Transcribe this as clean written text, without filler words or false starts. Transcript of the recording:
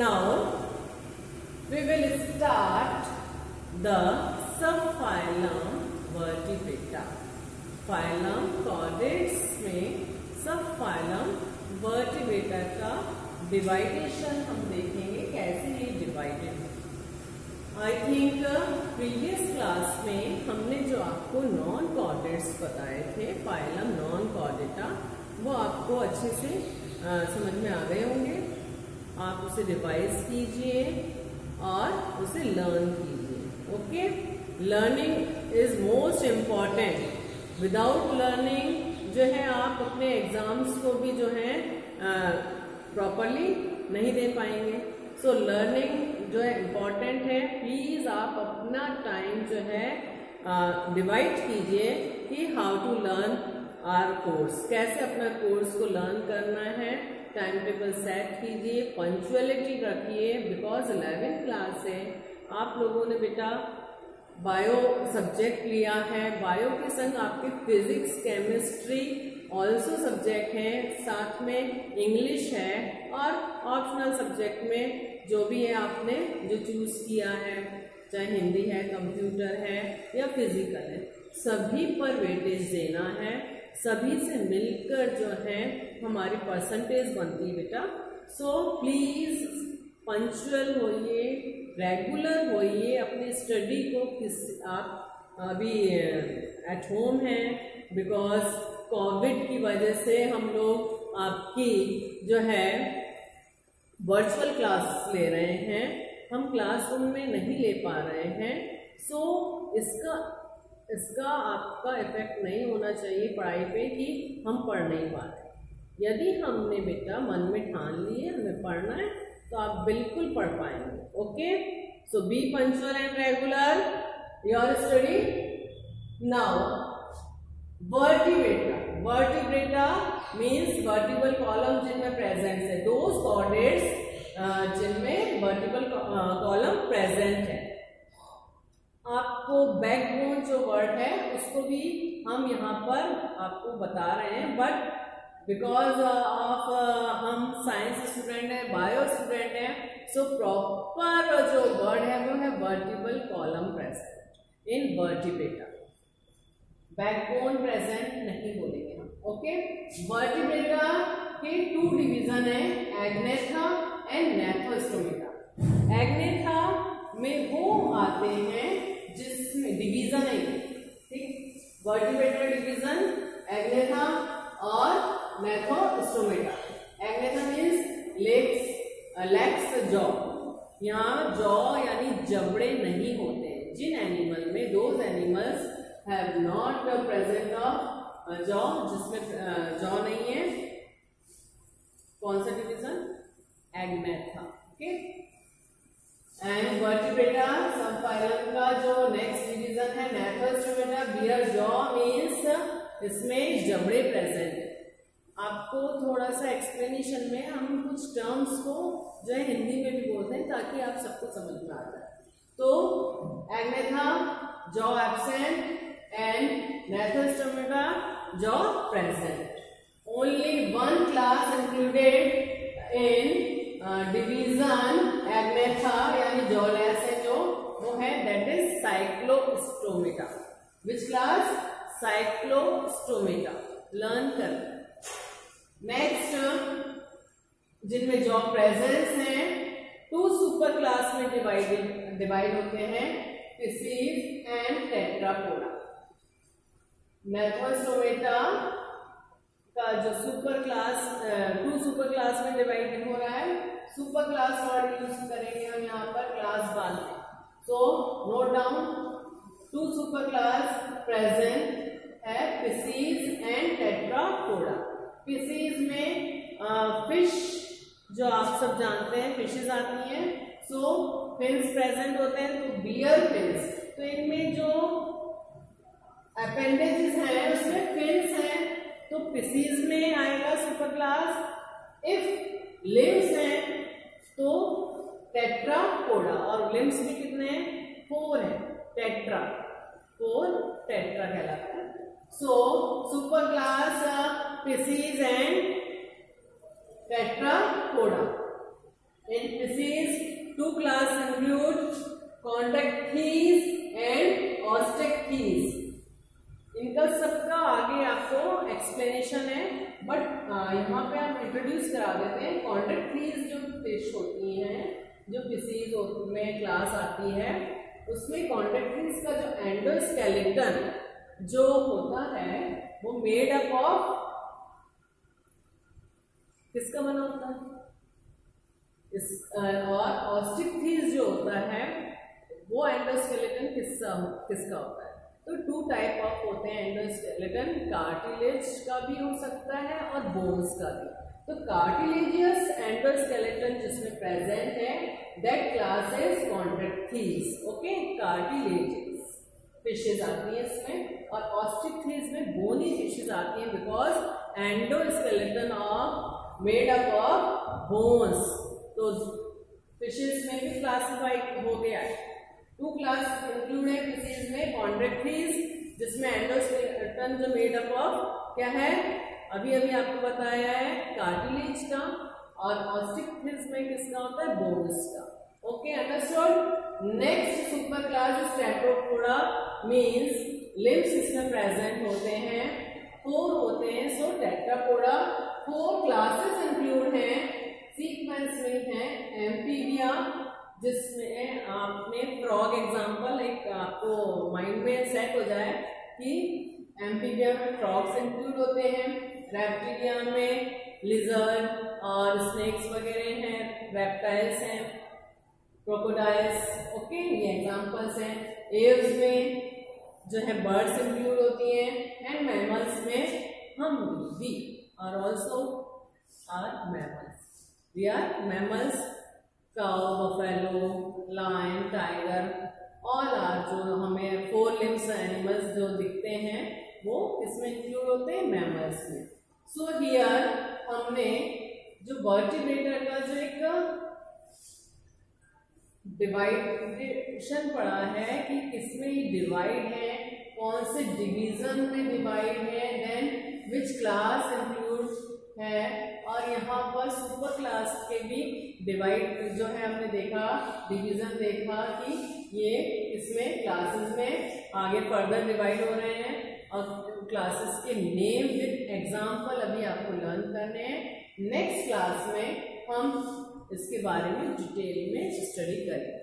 Now we will start the subphylum Vertebrata. Phylum chordates में subphylum Vertebrata का डिवाइडेशन हम देखेंगे कैसे ये डिवाइडेड है। आई थिंक प्रीवियस क्लास में हमने जो आपको नॉन कॉर्डेट्स बताए थे फाइलम नॉन कॉर्डेटा, वो आपको अच्छे से समझ में आ गए होंगे। आप उसे रिवाइज कीजिए और उसे लर्न कीजिए। Okay, learning is most important. Without learning जो है आप अपने एग्जाम्स को भी जो है प्रॉपरली नहीं दे पाएंगे। सो लर्निंग जो है इम्पॉर्टेंट है। प्लीज आप अपना टाइम जो है डिवाइड कीजिए कि how to learn our course, कैसे अपना कोर्स को लर्न करना है। टाइम टेबल सेट कीजिए, पंक्चुअलिटी रखिए, बिकॉज 11th क्लास से आप लोगों ने बेटा बायो सब्जेक्ट लिया है। बायो के संग आपके फिजिक्स, केमिस्ट्री ऑल्सो सब्जेक्ट हैं, साथ में इंग्लिश है और ऑप्शनल सब्जेक्ट में जो भी है आपने जो चूज किया है, चाहे हिंदी है, कंप्यूटर है या फिजिकल है, सभी पर वेटेज देना है। सभी से मिलकर जो है हमारी परसेंटेज बनती है बेटा। सो प्लीज पंक्चुअल होइए, रेगुलर होइए। अपनी स्टडी को आप अभी एट होम हैं, बिकॉज कोविड की वजह से हम लोग आपकी जो है वर्चुअल क्लास ले रहे हैं, हम क्लासरूम में नहीं ले पा रहे हैं। सो इसका आपका इफेक्ट नहीं होना चाहिए पढ़ाई पे कि हम पढ़ नहीं पा रहे। यदि हमने बेटा मन में ठान लिए हमें पढ़ना है तो आप बिल्कुल पढ़ पाएंगे। Okay, so be punctual and regular your study. Now vertebrata, vertebrata means vertebral column जिनमें प्रेजेंट है, दोज कॉर्डेट्स जिनमें वर्टिबल कॉलम प्रेजेंट है। आपको बैकबोन जो वर्ड है उसको भी हम यहाँ पर आपको बता रहे हैं, बट बिकॉज ऑफ हम साइंस स्टूडेंट है, बायो स्टूडेंट है, सो प्रॉपर जो वर्ड है वो है vertebral column present in vertebrata. Backbone present नहीं बोलेंगे हम। ओके, वर्टिब्रेटा के 2 डिवीजन है, एग्नेथा एंड नेथोस्टोमेटा। एग्नेथा में वो आते हैं जिसमें डिवीजन है, ठीक, वर्टिब्रेटा डिवीजन एग्नेथा और gnathostomata. Agnatha means legs jaw, यहाँ जॉ यानी जबड़े नहीं होते हैं जिन एनिमल में, those animals have not present of jaw, जिसमें जॉ नहीं है। कौन सा division? Agnatha. Okay, and vertebrata subphylum का जो नेक्स्ट डिवीजन है नेथोस्टोमेटा, बियर जॉ मीन्स इसमें जबड़े प्रेजेंट है। आपको थोड़ा सा एक्सप्लेनेशन में हम कुछ टर्म्स को जो है हिंदी में भी बोलते हैं ताकि आप सबको समझ में आ जाए। तो agnatha jaw absent and Nephestomata jaw present. Only one class included in division Agnatha यानी jawless है जो वो है, that is Cyclostomata. Which class? Cyclostomata. Learn कर। Next जिनमें jaw presence है 2 सुपर क्लास में डिवाइड होते हैं, Pisces and Tetrapoda. नेथोस्टोमेटा का जो सुपर क्लास 2 सुपर क्लास में डिवाइड हो रहा है। सुपर क्लास वर्ड यूज करेंगे हम यहाँ पर क्लास बाद में। So note down, 2 super class present है, पिसीज एंड टेट्रापोडा। पिसीज में फिश जो आप सब जानते हैं फिशेज आती हैं, सो फिन्स प्रेजेंट होते हैं, तो बियर फिन्स। तो इनमें जो अपेंडेजेस हैं उसमें फिन्स हैं, तो पिसीज में आएगा सुपर क्लास। इफ लिम्स हैं तो टेट्रापोडा, और लिम्स भी कितने हैं? 4 है, 4 टेट्रा कहलाता है। So super class pisces and tetrapoda In species, two class include Condactes and Ostactes. इनका सबका आगे आपको एक्सप्लेनेशन है, बट यहाँ पे हम इंट्रोड्यूस करा देते हैं। कॉन्डक्टीज जो फिश होती हैं, जो फिशीज में क्लास आती है, उसमें कॉन्डक्टीज का जो एंडोस्केलेटन जो होता है वो मेड अप ऑफ किसका बना होता है? और ऑस्टिक्टीज जो होता है वो एंडोस्केलेटन किसका होता है? तो टू टाइप ऑफ होते हैं एंडोस्केलेटन, कार्टिलेज का भी हो सकता है और बोन्स का भी। तो कार्टिलेजियस एंडोस्केलेटन जिसमें प्रेजेंट है, that class is chondrichthyes. Okay, cartilaginous fishes आती है इसमें, और ऑस्टिक्टीज में बोनी फिशेज आती हैं, because endoskeleton of made up of bones. तो फिशेज में भी क्लासिफाइड हो गया है। टू क्लास इंक्लूड है फिशेज में, कॉन्डक्टीज जिसमें एंडोस्केलेटन जो मेड अप ऑफ क्या है, अभी अभी आपको बताया है, कार्टिलेज का, और ऑस्टिक्टीज में किसका होता है? बोन्स का। Okay, understood. Next super class tetrapoda means limbs इसमें प्रेजेंट होते हैं, 4 होते हैं। सो टेट्रापोडा 4 क्लासेस इंक्लूड हैं। सीक्वेंस में है एम्फीबिया, जिसमें आपने फ्रॉग एग्जांपल एक आपको माइंड में सेट हो जाए कि एम्फीबिया में फ्रॉग्स इंक्लूड होते हैं, रेप्टिलिया में लिजर्ड और स्नेक्स वगैरह हैं, रेप्टाइल्स हैं, क्रोकोडाइल्स। ओके, ये एग्जांपल्स हैं। एव्स में जो है बर्ड्स इंक्लूड होती हैं, एंड मैमल्स में हम भी और also are mammals. We are mammals, cow, buffalo, lion, tiger, all are जो हमें 4 लिम्स एनिमल्स जो दिखते हैं वो किसमें इंक्लूड होते हैं? मैमल्स में। सो हियर हमने जो वर्टिब्रेटर का जो एक डिवाइडेशन पढ़ा है कि किसमें ये डिवाइड है, कौन से डिवीजन में डिवाइड है, देन विच क्लास इंक्लूड है, और यहाँ पर सुपर क्लास के भी डिवाइड जो है हमने देखा, डिवीजन देखा कि ये इसमें क्लासेस में आगे फर्दर डिवाइड हो रहे हैं, और क्लासेस के नेम विद एग्जाम्पल अभी आपको लर्न करने हैं। नेक्स्ट क्लास में हम इसके बारे में डिटेल में स्टडी करेंगे।